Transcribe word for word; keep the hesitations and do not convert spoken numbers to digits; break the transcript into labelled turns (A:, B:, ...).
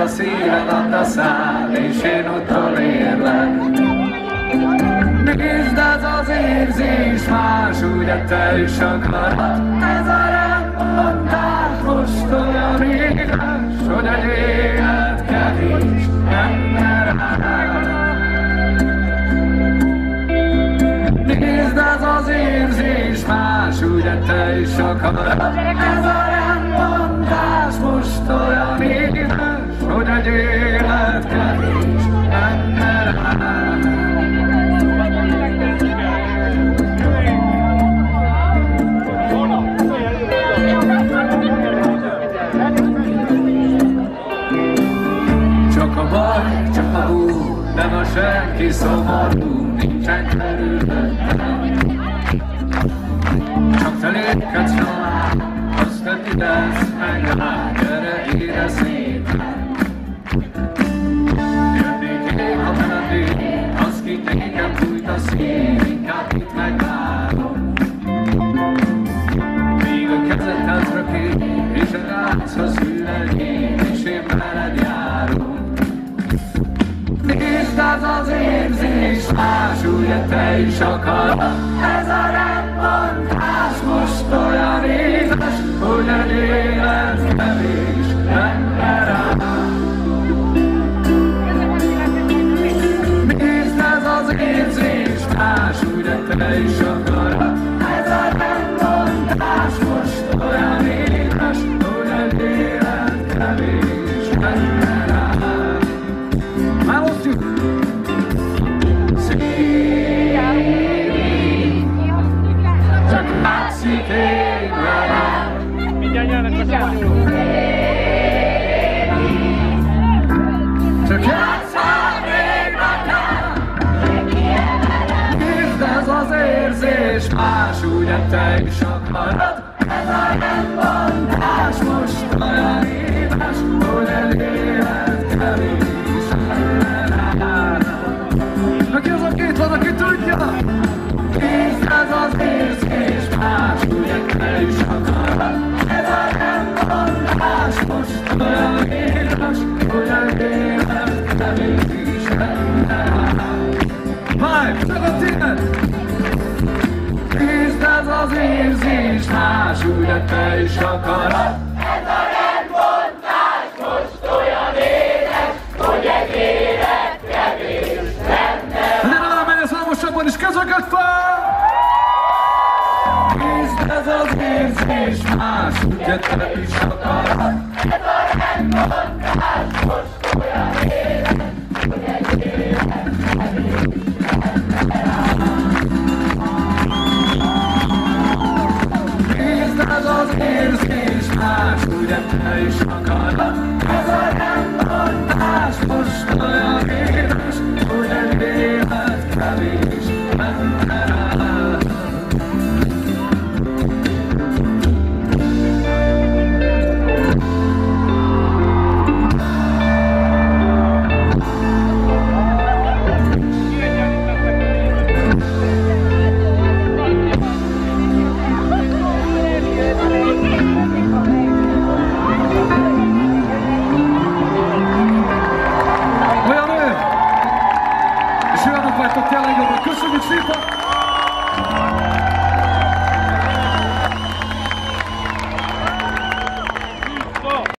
A: a szíved, add a szád, és én utolérlek. Nézd, ez az érzés más, ugye te is akarod. Ez a rendmondás most olyan éles, hogy egy élet kevés ember áll. Nézd, ez az érzés más, ugye te is akarod. Ez a rendmondás most olyan éles, hogy egy élet kevés ember áll. Csak a baj, csak a hú, nem a senki szomorú, nincsen körülöttem. Csak te lépkedsz tovább, azt te tudsz meglát, gyere ide szépen. Jönnék én, ha menedék, az ki nékem fújt a szív, inkább itt megvárom. Míg a kezedhez rökít, és a ráchoz hűlegít, és én veled járok. Nézd, ez az érzés más, ugye te is akarod. Ez a rendmondás most olyan éles, hogy egy élet kevés ember áll. Nézd, ez az érzés más, ugye te is akarod. Ez a rendmondás most olyan éles, hogy egy élet kevés ember áll. Megosztjuk! Szívig, csak látszik ég velem. Mindjárt nyelnek a számoljuk. Csak játsszál még nekem. Nézd, ez az érzés más, ugye te is akarod. Ez a rendmondás most olyan éles, hogy egy élet kevés. Aki az a két van, aki tudja? Nézd, ez az érzés más, ugye te is akarod. Ez a rendmondás most olyan éles, hogy egy élet kevés ember áll. Mike, csak a tiéd! Nézd, ez az érzés más, ugye te is akarod.
B: Ez a rendmondás most olyan éles, hogy egy élet kevés ember.
A: Számosabban is kezeket fel! Nézd, ez az érzés más, ugye te is akarod.
B: Ez a rendmondás most olyan éles, hogy egy élet kevés ember áll.
A: Nézd, ez az érzés más, ugye te is akarod. Ez a rendmondás most olyan